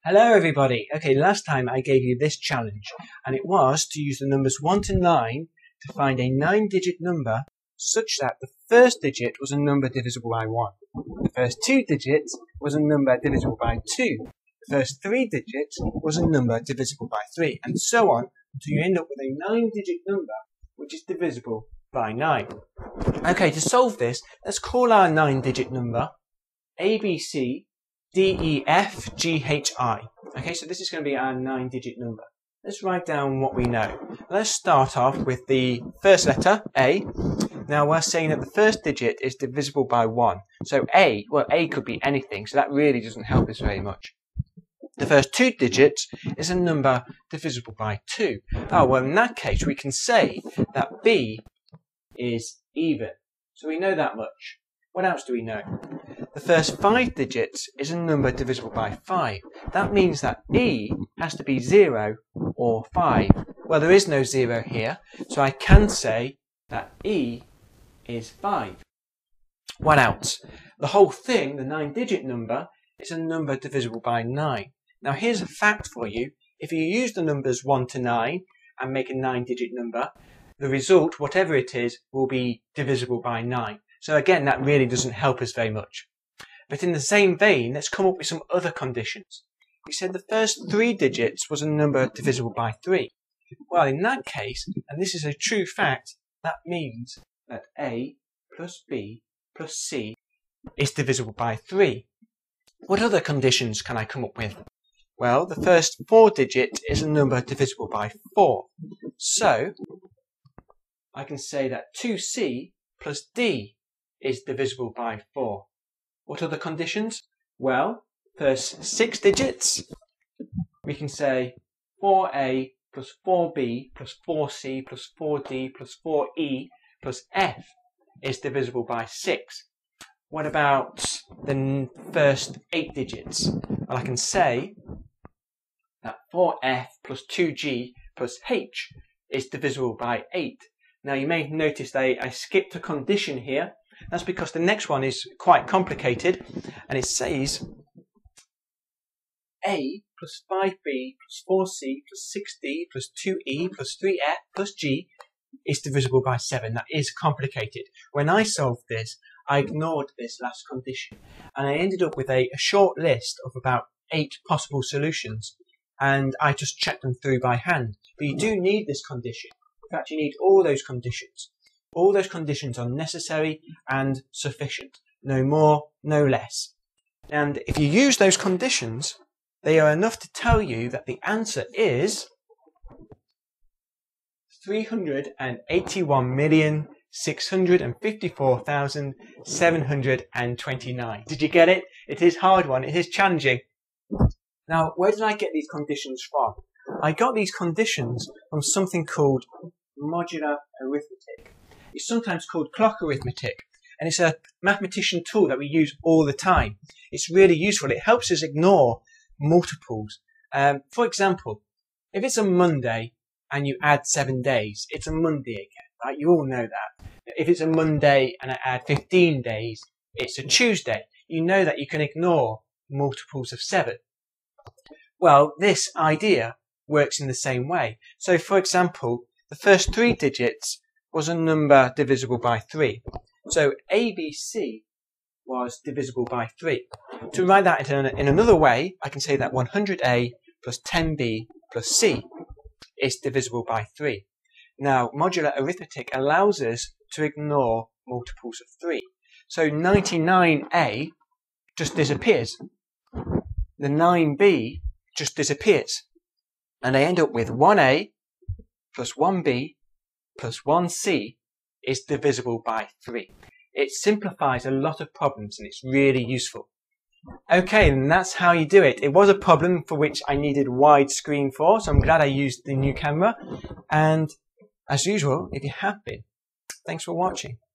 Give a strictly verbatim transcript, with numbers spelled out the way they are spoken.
Hello everybody. Okay, last time I gave you this challenge, and it was to use the numbers one to nine to find a nine digit number such that the first digit was a number divisible by one. The first two digits was a number divisible by two. The first three digits was a number divisible by three, and so on until you end up with a nine digit number which is divisible by nine. Okay, to solve this, let's call our nine digit number A B C D E F G H I. Okay, so this is going to be our nine digit number. Let's write down what we know. Let's start off with the first letter, A. Now we're saying that the first digit is divisible by one. So A, well A could be anything, so that really doesn't help us very much. The first two digits is a number divisible by two. Oh, well in that case we can say that B is even. So we know that much. What else do we know? The first five digits is a number divisible by five. That means that E has to be zero or five. Well, there is no zero here, so I can say that E is five. What else? The whole thing, the nine digit number, is a number divisible by nine. Now here's a fact for you. If you use the numbers one to nine and make a nine digit number, the result, whatever it is, will be divisible by nine. So again, that really doesn't help us very much. But in the same vein, let's come up with some other conditions. We said the first three digits was a number divisible by three. Well, in that case, and this is a true fact, that means that A plus B plus C is divisible by three. What other conditions can I come up with? Well, the first four digit is a number divisible by four. So, I can say that two C plus D is divisible by four. What other conditions? Well, first six digits, we can say four A plus four B plus four C plus four D plus four E plus F is divisible by six. What about the first eight digits? Well, I can say that four F plus two G plus H is divisible by eight. Now you may notice that I skipped a condition here. That's because the next one is quite complicated, and it says A plus five B plus four C plus six D plus two E plus three F plus G is divisible by seven. That is complicated. When I solved this, I ignored this last condition, and I ended up with a, a short list of about eight possible solutions, and I just checked them through by hand. But you do need this condition. In fact, you need all those conditions. All those conditions are necessary and sufficient. No more, no less. And if you use those conditions, they are enough to tell you that the answer is three hundred eighty-one million, six hundred fifty-four thousand, seven hundred twenty-nine. Did you get it? It is a hard one. It is challenging. Now, where did I get these conditions from? I got these conditions from something called modular arithmetic. It's sometimes called clock arithmetic, and it's a mathematician tool that we use all the time. It's really useful. It helps us ignore multiples. Um, for example, if it's a Monday and you add seven days, it's a Monday again, right? You all know that. If it's a Monday and I add fifteen days, it's a Tuesday. You know that you can ignore multiples of seven. Well, this idea works in the same way. So, for example, the first three digits was a number divisible by three. So A B C was divisible by three. To write that in, in another way, I can say that one hundred A plus ten B plus C is divisible by three. Now, modular arithmetic allows us to ignore multiples of three. So ninety-nine A just disappears. The nine B just disappears. And I end up with one A plus one B plus one C is divisible by three. It simplifies a lot of problems and it's really useful. Okay, and that's how you do it. It was a problem for which I needed widescreen for, so I'm glad I used the new camera. And as usual, if you have been, thanks for watching.